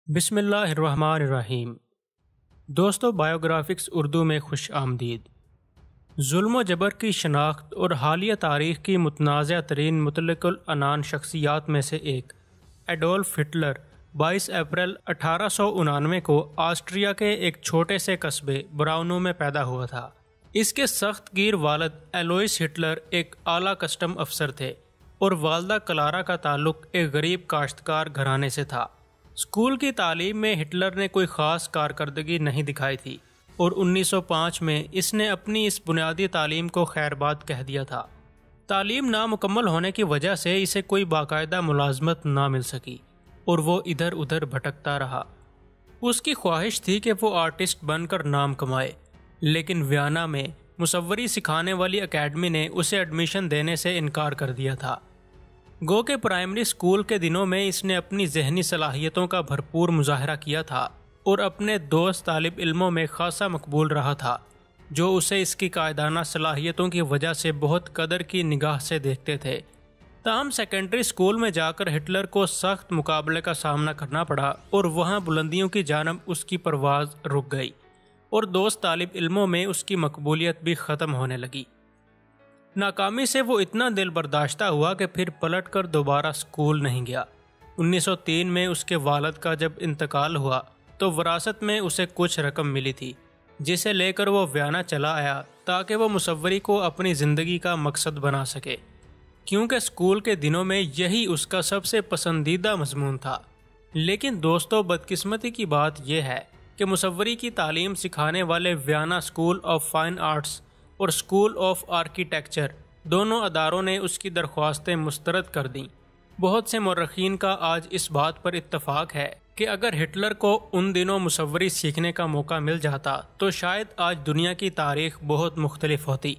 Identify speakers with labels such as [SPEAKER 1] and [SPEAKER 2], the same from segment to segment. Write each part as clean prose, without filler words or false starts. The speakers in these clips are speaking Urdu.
[SPEAKER 1] بسم اللہ الرحمن الرحیم۔ دوستو، بایوگرافکس اردو میں خوش آمدید۔ ظلم و جبر کی شناخت اور حالیہ تاریخ کی متنازع ترین مطلق العنان شخصیات میں سے ایک ایڈولف ہٹلر 22 اپریل 1899 کو آسٹریا کے ایک چھوٹے سے قصبے براؤنو میں پیدا ہوا تھا۔ اس کے سخت گیر والد ایلوئس ہٹلر ایک اعلیٰ کسٹم افسر تھے اور والدہ کلارا کا تعلق ایک غریب کاشتکار گھرانے سے تھا۔ اسکول کی تعلیم میں ہٹلر نے کوئی خاص کارکردگی نہیں دکھائی تھی اور 1905 میں اس نے اپنی اس بنیادی تعلیم کو خیر باد کہہ دیا تھا۔ تعلیم نامکمل ہونے کی وجہ سے اسے کوئی باقاعدہ ملازمت نہ مل سکی اور وہ ادھر ادھر بھٹکتا رہا۔ اس کی خواہش تھی کہ وہ آرٹسٹ بن کر نام کمائے، لیکن ویانا میں مصوری سکھانے والی اکیڈمی نے اسے ایڈمیشن دینے سے انکار کر دیا تھا۔ گو کہ پرائمری اسکول کے دنوں میں اس نے اپنی ذہنی صلاحیتوں کا بھرپور مظاہرہ کیا تھا اور اپنے دوست طالب علموں میں خاصا مقبول رہا تھا، جو اسے اس کی قائدانہ صلاحیتوں کی وجہ سے بہت قدر کی نگاہ سے دیکھتے تھے۔ تاہم سیکنڈری اسکول میں جا کر ہٹلر کو سخت مقابلے کا سامنا کرنا پڑا اور وہاں بلندیوں کی جانب اس کی پرواز رک گئی اور دوست طالب علموں میں اس کی مقبولیت بھی ختم ہونے لگی۔ ناکامی سے وہ اتنا دل برداشتہ ہوا کہ پھر پلٹ کر دوبارہ اسکول نہیں گیا۔ 1903 میں اس کے والد کا جب انتقال ہوا تو وراثت میں اسے کچھ رقم ملی تھی، جسے لے کر وہ ویانا چلا آیا تاکہ وہ مصوری کو اپنی زندگی کا مقصد بنا سکے، کیونکہ اسکول کے دنوں میں یہی اس کا سب سے پسندیدہ مضمون تھا۔ لیکن دوستو، بدقسمتی کی بات یہ ہے کہ مصوری کی تعلیم سکھانے والے Vienna school of fine arts اور اسکول آف آرکیٹیکچر دونوں اداروں نے اس کی درخواستیں مسترد کر دیں۔ بہت سے مورخین کا آج اس بات پر اتفاق ہے کہ اگر ہٹلر کو ان دنوں مصوری سیکھنے کا موقع مل جاتا تو شاید آج دنیا کی تاریخ بہت مختلف ہوتی۔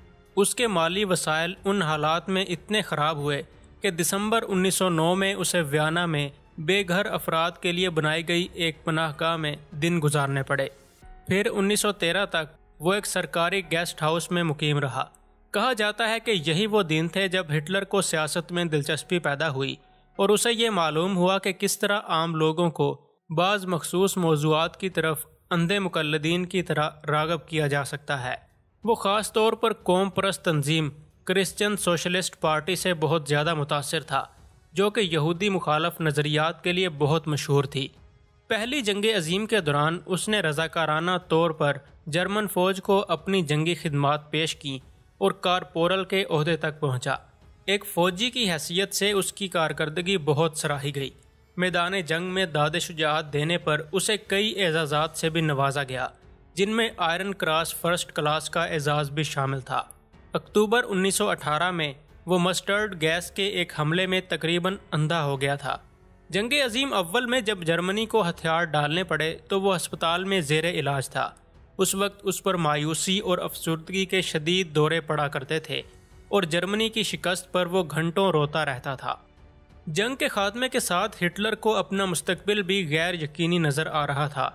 [SPEAKER 1] اس کے مالی وسائل ان حالات میں اتنے خراب ہوئے کہ دسمبر 1909 میں اسے ویانا میں بے گھر افراد کے لیے بنائی گئی ایک پناہ گاہ میں دن گزارنے پڑے۔ پھر 1913 تک وہ ایک سرکاری گیسٹ ہاؤس میں مقیم رہا۔ کہا جاتا ہے کہ یہی وہ دن تھے جب ہٹلر کو سیاست میں دلچسپی پیدا ہوئی اور اسے یہ معلوم ہوا کہ کس طرح عام لوگوں کو بعض مخصوص موضوعات کی طرف اندھے مقلدین کی طرح راغب کیا جا سکتا ہے۔ وہ خاص طور پر قوم پرست تنظیم کرسچن سوشلسٹ پارٹی سے بہت زیادہ متاثر تھا، جو کہ یہودی مخالف نظریات کے لیے بہت مشہور تھی۔ پہلی جنگ عظیم کے دوران اس نے رضاکارانہ طور پر جرمن فوج کو اپنی جنگی خدمات پیش کیں اور کارپورل کے عہدے تک پہنچا۔ ایک فوجی کی حیثیت سے اس کی کارکردگی بہت سراہی گئی۔ میدان جنگ میں داد شجاعت دینے پر اسے کئی اعزازات سے بھی نوازا گیا، جن میں آئرن کراس فرسٹ کلاس کا اعزاز بھی شامل تھا۔ اکتوبر 1918 میں وہ مسٹرڈ گیس کے ایک حملے میں تقریباً اندھا ہو گیا تھا۔ جنگ عظیم اول میں جب جرمنی کو ہتھیار ڈالنے پڑے تو وہ ہسپتال میں زیر علاج تھا۔ اس وقت اس پر مایوسی اور افسردگی کے شدید دورے پڑا کرتے تھے اور جرمنی کی شکست پر وہ گھنٹوں روتا رہتا تھا۔ جنگ کے خاتمے کے ساتھ ہٹلر کو اپنا مستقبل بھی غیر یقینی نظر آ رہا تھا۔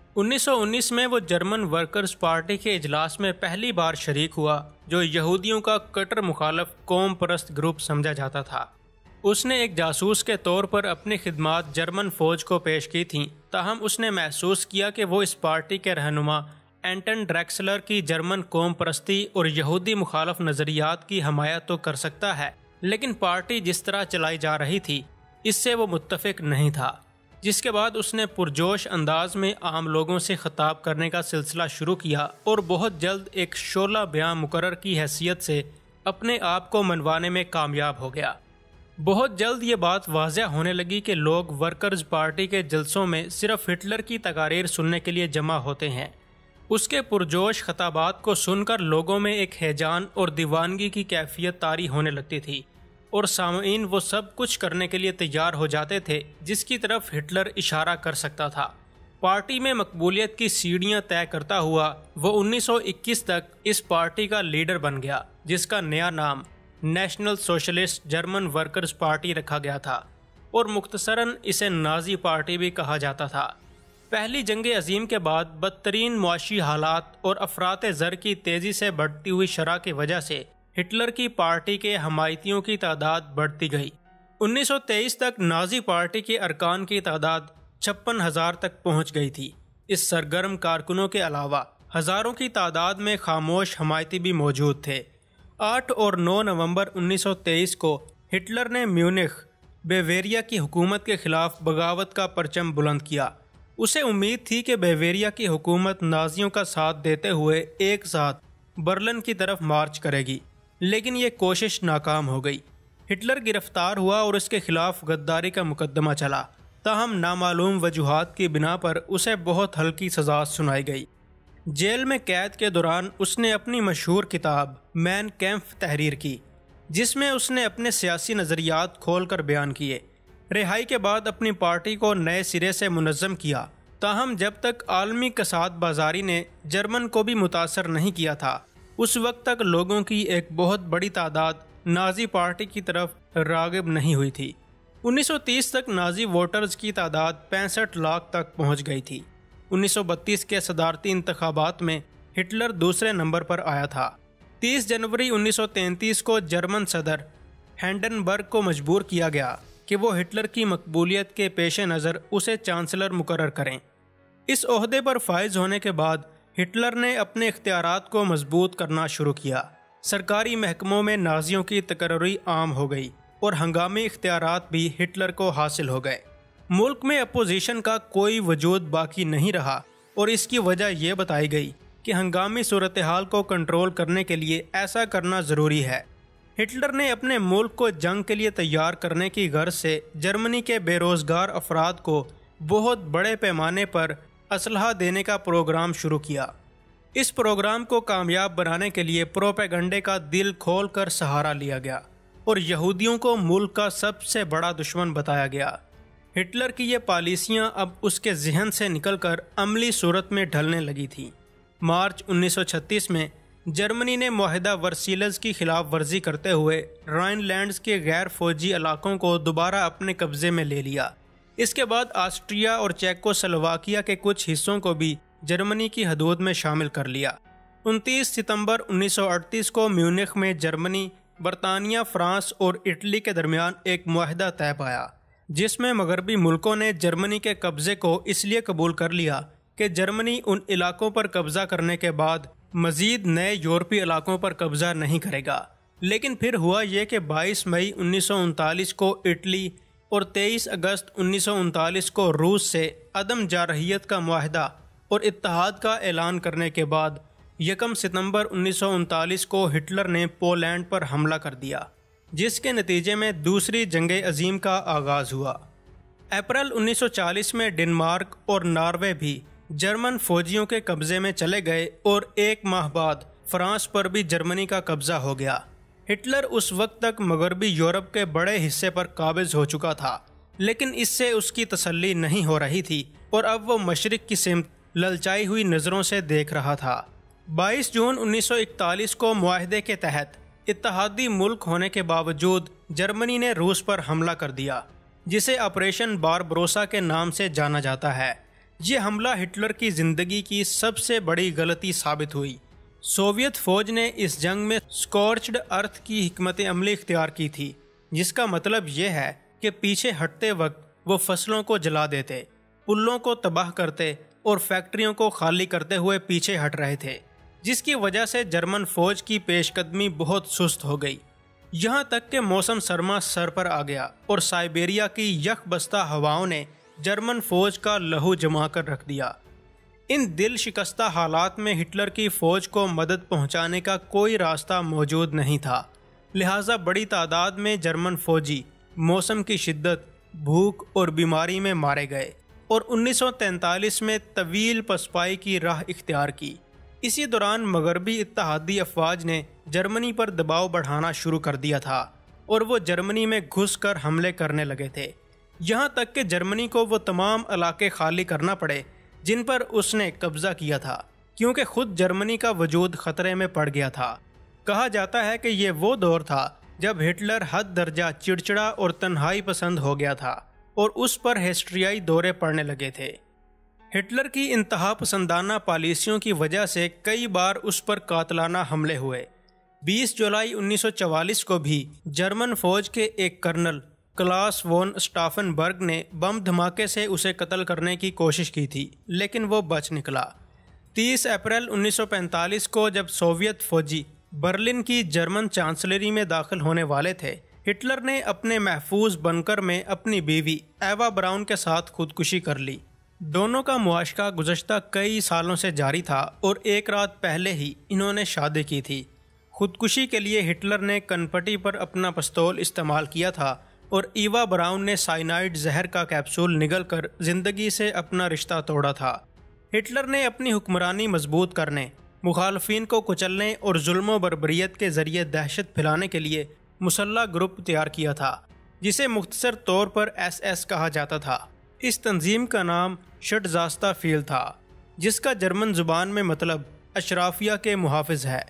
[SPEAKER 1] 1919 میں وہ جرمن ورکرز پارٹی کے اجلاس میں پہلی بار شریک ہوا، جو یہودیوں کا کٹر مخالف قوم پرست گروپ سمجھا جاتا تھا۔ اس نے ایک جاسوس کے طور پر اپنی خدمات جرمن فوج کو پیش کی تھیں، تاہم اس نے محسوس کیا کہ وہ اس پارٹی کے رہنما اینٹن ڈریکسلر کی جرمن قوم پرستی اور یہودی مخالف نظریات کی حمایت تو کر سکتا ہے، لیکن پارٹی جس طرح چلائی جا رہی تھی اس سے وہ متفق نہیں تھا، جس کے بعد اس نے پرجوش انداز میں عام لوگوں سے خطاب کرنے کا سلسلہ شروع کیا اور بہت جلد ایک شعلہ بیان مقرر کی حیثیت سے اپنے آپ کو منوانے میں کامیاب ہو گیا۔ بہت جلد یہ بات واضح ہونے لگی کہ لوگ ورکرز پارٹی کے جلسوں میں صرف ہٹلر کی تقاریر سننے کے لیے جمع ہوتے ہیں۔ اس کے پرجوش خطابات کو سن کر لوگوں میں ایک ہیجان اور دیوانگی کی کیفیت طاری ہونے لگتی تھی اور سامعین وہ سب کچھ کرنے کے لیے تیار ہو جاتے تھے جس کی طرف ہٹلر اشارہ کر سکتا تھا۔ پارٹی میں مقبولیت کی سیڑھیاں طے کرتا ہوا وہ 1921 تک اس پارٹی کا لیڈر بن گیا، جس کا نیا نام national socialist German workers party رکھا گیا تھا اور مختصراً اسے نازی پارٹی بھی کہا جاتا تھا۔ پہلی جنگ عظیم کے بعد بدترین معاشی حالات اور افراط زر کی تیزی سے بڑھتی ہوئی شرح کی وجہ سے ہٹلر کی پارٹی کے حمایتیوں کی تعداد بڑھتی گئی۔ 1923 تک نازی پارٹی کے ارکان کی تعداد 56,000 تک پہنچ گئی تھی۔ اس سرگرم کارکنوں کے علاوہ ہزاروں کی تعداد میں خاموش حمایتی بھی موجود تھے۔ 8 اور 9 نومبر 1923 کو ہٹلر نے میونخ، بیویریا کی حکومت کے خلاف بغاوت کا پرچم بلند کیا۔ اسے امید تھی کہ بیویریا کی حکومت نازیوں کا ساتھ دیتے ہوئے ایک ساتھ برلن کی طرف مارچ کرے گی، لیکن یہ کوشش ناکام ہو گئی۔ ہٹلر گرفتار ہوا اور اس کے خلاف غداری کا مقدمہ چلا، تاہم نامعلوم وجوہات کی بنا پر اسے بہت ہلکی سزا سنائی گئی۔ جیل میں قید کے دوران اس نے اپنی مشہور کتاب مین کیمپ تحریر کی، جس میں اس نے اپنے سیاسی نظریات کھول کر بیان کیے۔ رہائی کے بعد اپنی پارٹی کو نئے سرے سے منظم کیا، تاہم جب تک عالمی کساد بازاری نے جرمن کو بھی متاثر نہیں کیا تھا، اس وقت تک لوگوں کی ایک بہت بڑی تعداد نازی پارٹی کی طرف راغب نہیں ہوئی تھی۔ 1930 تک نازی ووٹرز کی تعداد 65 لاکھ تک پہنچ گئی تھی۔ 1932 کے صدارتی انتخابات میں ہٹلر دوسرے نمبر پر آیا تھا۔ 30 جنوری 1933 کو جرمن صدر ہینڈنبرگ کو مجبور کیا گیا کہ وہ ہٹلر کی مقبولیت کے پیش نظر اسے چانسلر مقرر کریں۔ اس عہدے پر فائز ہونے کے بعد ہٹلر نے اپنے اختیارات کو مضبوط کرنا شروع کیا۔ سرکاری محکموں میں نازیوں کی تقرری عام ہو گئی اور ہنگامی اختیارات بھی ہٹلر کو حاصل ہو گئے۔ ملک میں اپوزیشن کا کوئی وجود باقی نہیں رہا اور اس کی وجہ یہ بتائی گئی کہ ہنگامی صورتحال کو کنٹرول کرنے کے لیے ایسا کرنا ضروری ہے۔ ہٹلر نے اپنے ملک کو جنگ کے لیے تیار کرنے کی غرض سے جرمنی کے بے روزگار افراد کو بہت بڑے پیمانے پر اسلحہ دینے کا پروگرام شروع کیا۔ اس پروگرام کو کامیاب بنانے کے لیے پروپیگنڈے کا دل کھول کر سہارا لیا گیا اور یہودیوں کو ملک کا سب سے بڑا دشمن بتایا گیا۔ ہٹلر کی یہ پالیسیاں اب اس کے ذہن سے نکل کر عملی صورت میں ڈھلنے لگی تھیں۔ مارچ 1936 میں جرمنی نے معاہدہ ورسیلز کی خلاف ورزی کرتے ہوئے رائن لینڈز کے غیر فوجی علاقوں کو دوبارہ اپنے قبضے میں لے لیا۔ اس کے بعد آسٹریا اور چیکو سلوواکیہ کے کچھ حصوں کو بھی جرمنی کی حدود میں شامل کر لیا۔ 29 ستمبر 1938 کو میونخ میں جرمنی، برطانیہ، فرانس اور اٹلی کے درمیان ایک معاہدہ طے پایا، جس میں مغربی ملکوں نے جرمنی کے قبضے کو اس لیے قبول کر لیا کہ جرمنی ان علاقوں پر قبضہ کرنے کے بعد مزید نئے یورپی علاقوں پر قبضہ نہیں کرے گا۔ لیکن پھر ہوا یہ کہ 22 مئی 1939 کو اٹلی اور 23 اگست 1939 کو روس سے عدم جارحیت کا معاہدہ اور اتحاد کا اعلان کرنے کے بعد 1 ستمبر 1939 کو ہٹلر نے پولینڈ پر حملہ کر دیا، جس کے نتیجے میں دوسری جنگ عظیم کا آغاز ہوا۔ اپریل 1940 میں ڈنمارک اور ناروے بھی جرمن فوجیوں کے قبضے میں چلے گئے اور 1 ماہ بعد فرانس پر بھی جرمنی کا قبضہ ہو گیا۔ ہٹلر اس وقت تک مغربی یورپ کے بڑے حصے پر قابض ہو چکا تھا، لیکن اس سے اس کی تسلی نہیں ہو رہی تھی اور اب وہ مشرق کی سمت للچائی ہوئی نظروں سے دیکھ رہا تھا۔ 22 جون 1941 کو معاہدے کے تحت اتحادی ملک ہونے کے باوجود جرمنی نے روس پر حملہ کر دیا، جسے آپریشن باربروسا کے نام سے جانا جاتا ہے۔ یہ حملہ ہٹلر کی زندگی کی سب سے بڑی غلطی ثابت ہوئی۔ سوویت فوج نے اس جنگ میں سکورچڈ ارتھ کی حکمت عملی اختیار کی تھی، جس کا مطلب یہ ہے کہ پیچھے ہٹتے وقت وہ فصلوں کو جلا دیتے، پلوں کو تباہ کرتے اور فیکٹریوں کو خالی کرتے ہوئے پیچھے ہٹ رہے تھے، جس کی وجہ سے جرمن فوج کی پیش قدمی بہت سست ہو گئی، یہاں تک کہ موسم سرما سر پر آ گیا اور سائبیریا کی یک بستہ ہواؤں نے جرمن فوج کا لہو جما کر رکھ دیا۔ ان دل شکستہ حالات میں ہٹلر کی فوج کو مدد پہنچانے کا کوئی راستہ موجود نہیں تھا، لہٰذا بڑی تعداد میں جرمن فوجی موسم کی شدت، بھوک اور بیماری میں مارے گئے اور 1943 میں طویل پسپائی کی راہ اختیار کی۔ اسی دوران مغربی اتحادی افواج نے جرمنی پر دباؤ بڑھانا شروع کر دیا تھا اور وہ جرمنی میں گھس کر حملے کرنے لگے تھے، یہاں تک کہ جرمنی کو وہ تمام علاقے خالی کرنا پڑے جن پر اس نے قبضہ کیا تھا، کیونکہ خود جرمنی کا وجود خطرے میں پڑ گیا تھا۔ کہا جاتا ہے کہ یہ وہ دور تھا جب ہٹلر حد درجہ چڑچڑا اور تنہائی پسند ہو گیا تھا اور اس پر ہسٹریائی دورے پڑنے لگے تھے۔ ہٹلر کی انتہا پسندانہ پالیسیوں کی وجہ سے کئی بار اس پر قاتلانہ حملے ہوئے۔ 20 جولائی 1944 کو بھی جرمن فوج کے ایک کرنل کلاس وون اسٹافنبرگ نے بم دھماکے سے اسے قتل کرنے کی کوشش کی تھی، لیکن وہ بچ نکلا۔ 30 اپریل 1945 کو جب سوویت فوجی برلن کی جرمن چانسلری میں داخل ہونے والے تھے، ہٹلر نے اپنے محفوظ بنکر میں اپنی بیوی ایوا براؤن کے ساتھ خودکشی کر لی۔ دونوں کا معاشقہ گزشتہ کئی سالوں سے جاری تھا اور ایک رات پہلے ہی انہوں نے شادی کی تھی۔ خودکشی کے لیے ہٹلر نے کنپٹی پر اپنا پستول استعمال کیا تھا اور ایوا براؤن نے سائنائڈ زہر کا کیپسول نگل کر زندگی سے اپنا رشتہ توڑا تھا۔ ہٹلر نے اپنی حکمرانی مضبوط کرنے، مخالفین کو کچلنے اور ظلم و بربریت کے ذریعے دہشت پھیلانے کے لیے مسلح گروپ تیار کیا تھا، جسے مختصر طور پر ایس ایس کہا جاتا تھا۔ اس تنظیم کا نام شٹزاستہ فیل تھا، جس کا جرمن زبان میں مطلب اشرافیہ کے محافظ ہے۔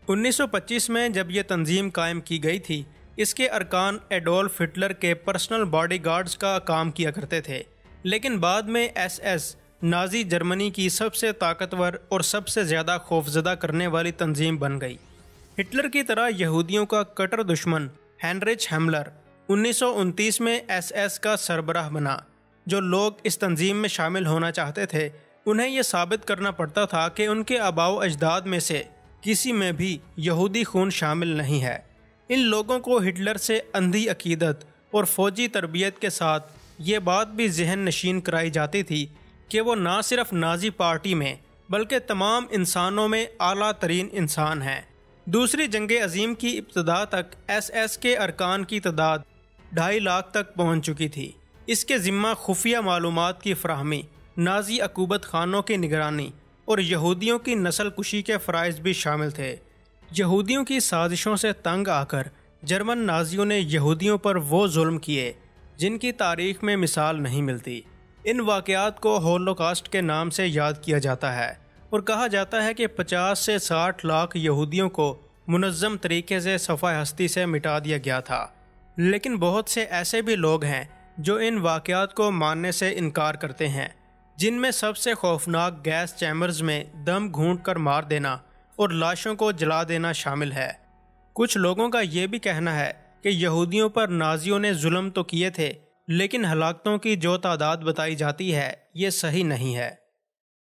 [SPEAKER 1] 1925 میں جب یہ تنظیم قائم کی گئی تھی، اس کے ارکان ایڈولف ہٹلر کے پرسنل باڈی گارڈز کا کام کیا کرتے تھے، لیکن بعد میں ایس ایس نازی جرمنی کی سب سے طاقتور اور سب سے زیادہ خوفزدہ کرنے والی تنظیم بن گئی۔ ہٹلر کی طرح یہودیوں کا کٹر دشمن ہینریچ ہیملر 1929 میں ایس ایس کا سربراہ بنا۔ جو لوگ اس تنظیم میں شامل ہونا چاہتے تھے، انہیں یہ ثابت کرنا پڑتا تھا کہ ان کے آباء و اجداد میں سے کسی میں بھی یہودی خون شامل نہیں ہے۔ ان لوگوں کو ہٹلر سے اندھی عقیدت اور فوجی تربیت کے ساتھ یہ بات بھی ذہن نشین کرائی جاتی تھی کہ وہ نہ صرف نازی پارٹی میں بلکہ تمام انسانوں میں اعلیٰ ترین انسان ہیں۔ دوسری جنگ عظیم کی ابتدا تک ایس ایس کے ارکان کی تعداد 2.5 لاکھ تک پہنچ چکی تھی۔ اس کے ذمہ خفیہ معلومات کی فراہمی، نازی عقوبت خانوں کی نگرانی اور یہودیوں کی نسل کشی کے فرائض بھی شامل تھے۔ یہودیوں کی سازشوں سے تنگ آ کر جرمن نازیوں نے یہودیوں پر وہ ظلم کیے جن کی تاریخ میں مثال نہیں ملتی۔ ان واقعات کو ہولوکاسٹ کے نام سے یاد کیا جاتا ہے اور کہا جاتا ہے کہ 50 سے 60 لاکھ یہودیوں کو منظم طریقے سے صفحہ ہستی سے مٹا دیا گیا تھا۔ لیکن بہت سے ایسے بھی لوگ ہیں جو ان واقعات کو ماننے سے انکار کرتے ہیں، جن میں سب سے خوفناک گیس چیمبرز میں دم گھونٹ کر مار دینا اور لاشوں کو جلا دینا شامل ہے۔ کچھ لوگوں کا یہ بھی کہنا ہے کہ یہودیوں پر نازیوں نے ظلم تو کیے تھے، لیکن ہلاکتوں کی جو تعداد بتائی جاتی ہے یہ صحیح نہیں ہے۔